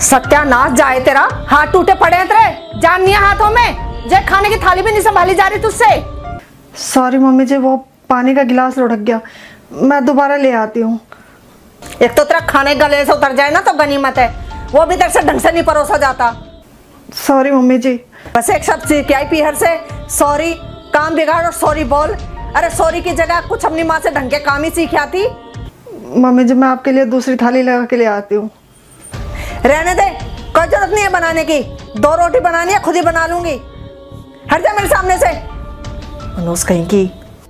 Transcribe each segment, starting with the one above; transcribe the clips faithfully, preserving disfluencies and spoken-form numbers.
सत्यानाश जाए तेरा, हाथ टूटे पड़े हैं तेरे, जान नहीं है हाथों में, जे खाने की थाली भी नहीं संभाली जा रही तुझसे। सॉरी मम्मी जी, वो पानी का गिलास लुढ़क गया, मैं दोबारा ले आती हूँ। एक तो तेरा खाने गले से उतर जाए ना तो गनीमत है, वो भी तेरे से ढंग से नहीं परोसा जाता। Sorry mummy ji. बस एक शब्द सीख के आई पीहर से, सॉरी, काम बिगाड़ और सॉरी बोल। अरे सॉरी की जगह कुछ अपनी माँ से ढंग के काम ही सीख आती। मम्मी जी मैं आपके लिए दूसरी थाली लगा के ले आती हूँ। रहने दे, कोई जरूरत नहीं है बनाने की, दो रोटी बनानी है खुद ही बना लूंगी। हट जा मेरे सामने से मनोज कहीं की।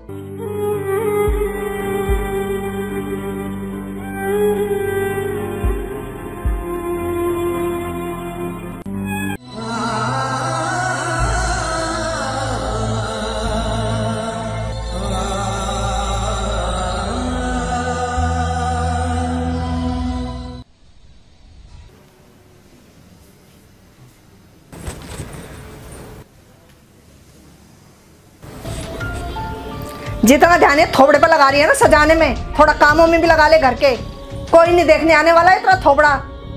जितना ध्यान है थोबड़े पर लगा रही है ना सजाने में, थोड़ा कामों में भी लगा ले घर के, कोई नहीं देखने आने वाला है इतना थोबड़ा।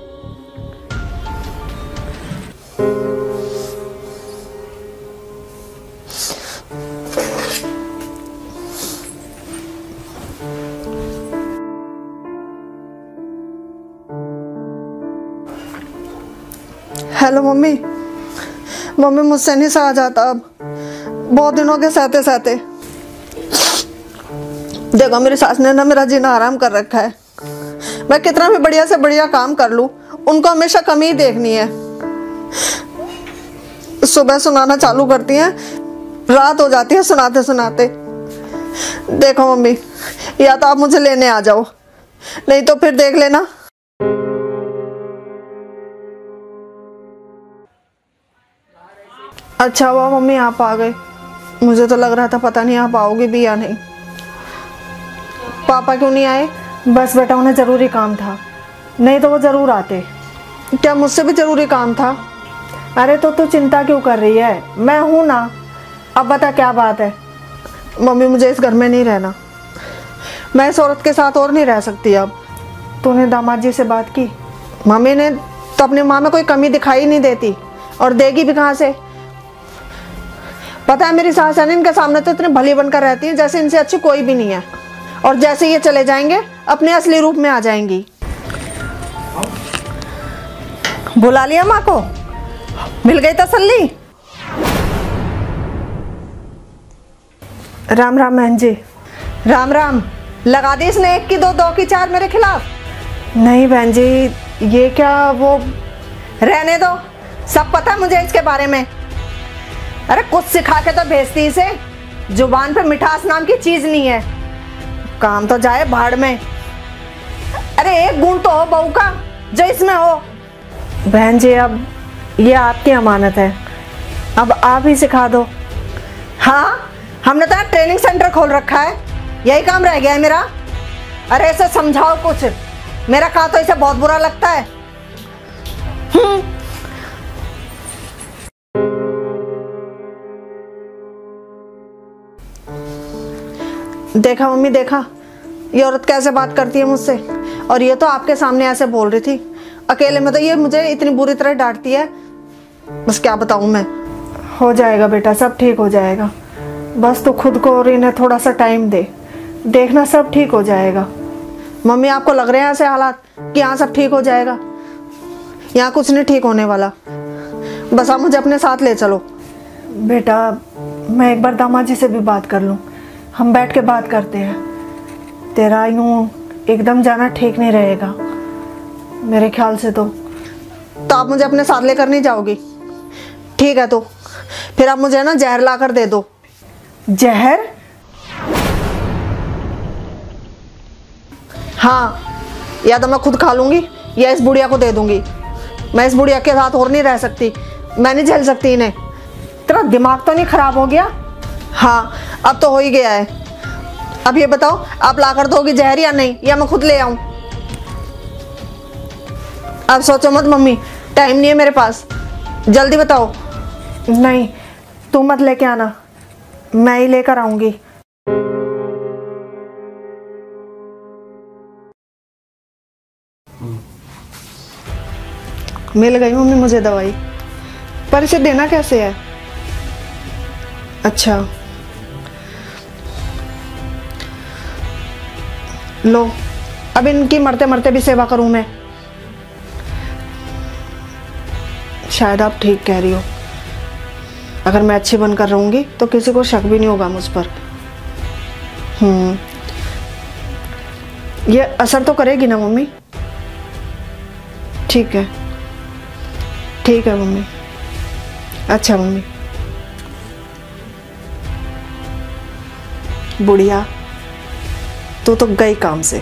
Hello mummy. मम्मी मुझसे नहीं सहा जाता अब, बहुत दिनों के सहते सहते। देखो मेरी सास ने ना मेरा जीना आराम कर रखा है, मैं कितना भी बढ़िया से बढ़िया काम कर लूं, उनको हमेशा कमी ही देखनी है। सुबह सुनाना चालू करती हैं, रात हो जाती है सुनाते सुनाते। देखो मम्मी, या तो आप मुझे लेने आ जाओ, नहीं तो फिर देख लेना। अच्छा हुआ मम्मी आप आ गए, मुझे तो लग रहा था पता नहीं आप आओगे भी या नहीं। पापा क्यों नहीं आए? बस बेटा उन्हें जरूरी काम था, नहीं तो वो जरूर आते। क्या मुझसे भी जरूरी काम था? अरे तो तू चिंता क्यों कर रही है, मैं हूं ना। अब बता क्या बात है? मम्मी मुझे इस घर में नहीं रहना, मैं इस औरत के साथ और नहीं रह सकती अब। तूने दामाद जी से बात की? मम्मी ने तो अपनी माँ में कोई कमी दिखाई नहीं देती, और देगी भी कहाँ से। पता है मेरी सास है, इनके सामने तो इतनी भली बनकर रहती है जैसे इनसे अच्छी कोई भी नहीं है, और जैसे ये चले जाएंगे अपने असली रूप में आ जाएंगी। बुला लिया माँ को? मिल गई तसल्ली? राम राम बहन जी। राम राम। लगा दी इसने एक की दो, दो की चार मेरे खिलाफ? नहीं बहन जी, ये क्या वो। रहने दो, सब पता है मुझे इसके बारे में। अरे कुछ सिखा के तो भेजती इसे, जुबान पे मिठास नाम की चीज नहीं है, काम तो जाए भाड़ में। अरे एक गुण तो हो बहू का जो इसमें हो। बहन जी अब ये आपकी अमानत है, अब आप ही सिखा दो। हाँ, हमने तो ट्रेनिंग सेंटर खोल रखा है, यही काम रह गया है मेरा। अरे ऐसे समझाओ कुछ, मेरा कहा तो इसे बहुत बुरा लगता है। हम्म देखा मम्मी, देखा ये औरत कैसे बात करती है मुझसे, और ये तो आपके सामने ऐसे बोल रही थी, अकेले में तो ये मुझे इतनी बुरी तरह डांटती है, बस क्या बताऊं मैं। हो जाएगा बेटा, सब ठीक हो जाएगा, बस तू खुद को और इन्हें थोड़ा सा टाइम दे, देखना सब ठीक हो जाएगा। मम्मी आपको लग रहे हैं ऐसे हालात कि यहाँ सब ठीक हो जाएगा? यहाँ कुछ नहीं ठीक होने वाला, बस आप मुझे अपने साथ ले चलो। बेटा मैं एक बार दामाद जी से भी बात कर लूँ, हम बैठ के बात करते हैं। तेरा यूं एकदम जाना ठीक नहीं रहेगा मेरे ख्याल से। तो तो आप मुझे अपने साथ लेकर नहीं जाओगी? ठीक है, तो फिर आप मुझे ना जहर ला कर दे दो। जहर? हाँ, या तो मैं खुद खा लूंगी या इस बुढ़िया को दे दूंगी। मैं इस बुढ़िया के साथ और नहीं रह सकती, मैं नहीं झेल सकती इन्हें। तेरा दिमाग तो नहीं खराब हो गया? हाँ अब तो हो ही गया है। अब ये बताओ, आप ला कर दोगी जहर या नहीं, या मैं खुद ले आऊं? अब सोचो मत मम्मी, टाइम नहीं है मेरे पास, जल्दी बताओ। नहीं, तू मत लेके आना, मैं ही लेकर आऊंगी। मिल गई मम्मी मुझे दवाई, पर इसे देना कैसे है? अच्छा लो, अब इनकी मरते मरते भी सेवा करूं मैं। शायद आप ठीक कह रही हो, अगर मैं अच्छी बनकर रहूंगी तो किसी को शक भी नहीं होगा मुझ पर। हम्म ये असर तो करेगी ना मम्मी? ठीक है ठीक है मम्मी। अच्छा मम्मी। बुढ़िया तू तो गई काम से।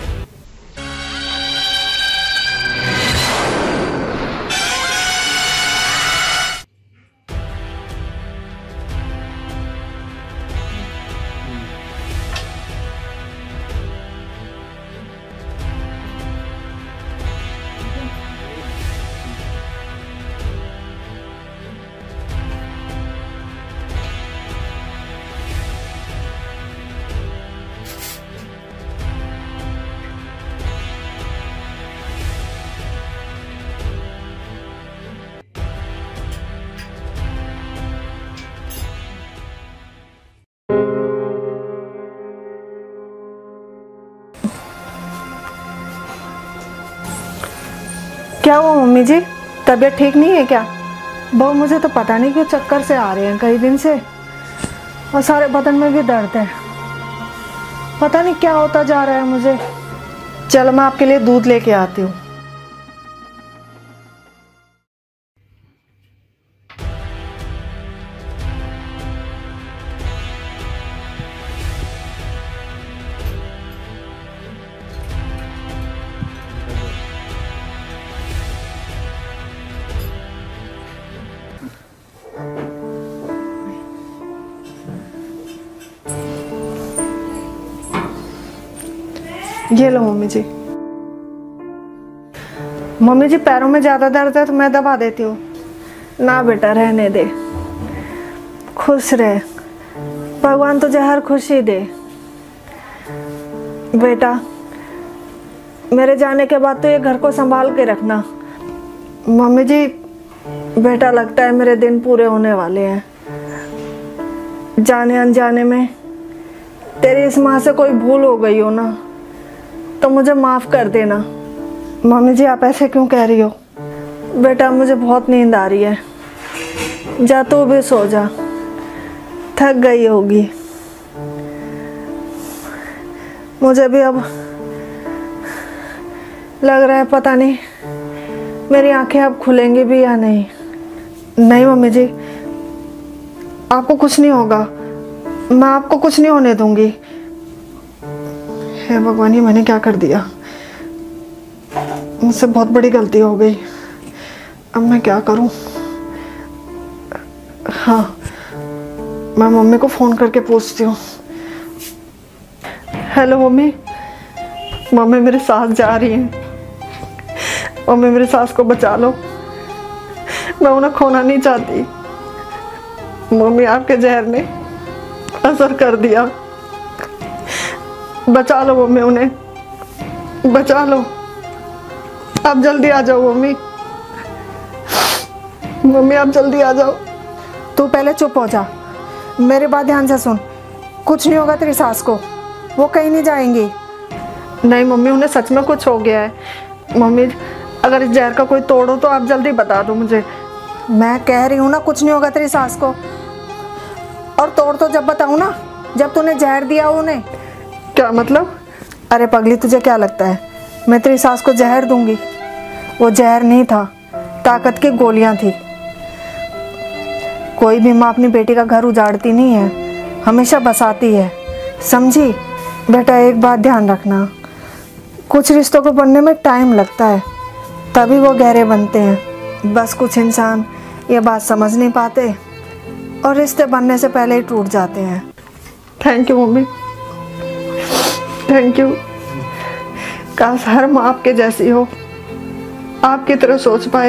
क्या हुआ मम्मी जी, तबीयत ठीक नहीं है क्या? बहू मुझे तो पता नहीं क्यों चक्कर से आ रहे हैं कई दिन से, और सारे बदन में भी दर्द है। पता नहीं क्या होता जा रहा है मुझे। चलो मैं आपके लिए दूध लेके आती हूँ। ये लो मम्मी जी। मम्मी जी पैरों में ज्यादा दर्द है तो मैं दबा देती हूँ। ना बेटा रहने दे, खुश रहे, भगवान तुझे हर खुशी दे। बेटा मेरे जाने के बाद तो ये घर को संभाल के रखना। मम्मी जी बेटा लगता है मेरे दिन पूरे होने वाले हैं। जाने अनजाने में तेरी इस माँ से कोई भूल हो गई हो ना तो मुझे माफ कर देना। मम्मी जी आप ऐसे क्यों कह रही हो? बेटा मुझे बहुत नींद आ रही है, जा तू भी सो जा, थक गई होगी। मुझे भी अब लग रहा है पता नहीं मेरी आंखें अब खुलेंगी भी या नहीं। नहीं मम्मी जी आपको कुछ नहीं होगा, मैं आपको कुछ नहीं होने दूंगी। हे भगवान ये मैंने क्या कर दिया, मुझसे बहुत बड़ी गलती हो गई। अब मैं क्या करूं? हाँ मैं मम्मी को फोन करके पूछती हूँ। Hello mummy. मम्मी मेरी सास जा रही है, मम्मी मेरी सास को बचा लो, मैं उन्हें खोना नहीं चाहती। मम्मी आपके जहर ने असर कर दिया, बचा लो मम्मी, उन्हें बचा लो। आप जल्दी आ जाओ मम्मी, मम्मी आप जल्दी आ जाओ। तू पहले चुप हो जा, मेरी बात ध्यान से सुन। कुछ नहीं होगा तेरी सास को, वो कहीं नहीं जाएंगी। नहीं मम्मी उन्हें सच में कुछ हो गया है। मम्मी अगर इस जहर का कोई तोड़ हो तो आप जल्दी बता दो मुझे। मैं कह रही हूँ ना कुछ नहीं होगा तेरी सास को, और तोड़ तो जब बताऊँ ना जब तूने जहर दिया उन्हें। क्या मतलब? अरे पगली तुझे क्या लगता है मैं तेरी सास को जहर दूंगी? वो जहर नहीं था, ताकत की गोलियां थी। कोई भी माँ अपनी बेटी का घर उजाड़ती नहीं है, हमेशा बसाती है, समझी? बेटा एक बात ध्यान रखना, कुछ रिश्तों को बनने में टाइम लगता है, तभी वो गहरे बनते हैं। बस कुछ इंसान ये बात समझ नहीं पाते और रिश्ते बनने से पहले ही टूट जाते हैं। Thank you mummy, thank you. काश हर माँ आपके जैसी हो, आपकी तरह सोच पाए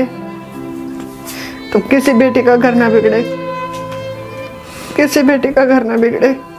तो किसी बेटी का घर ना बिगड़े, किसी बेटी का घर ना बिगड़े।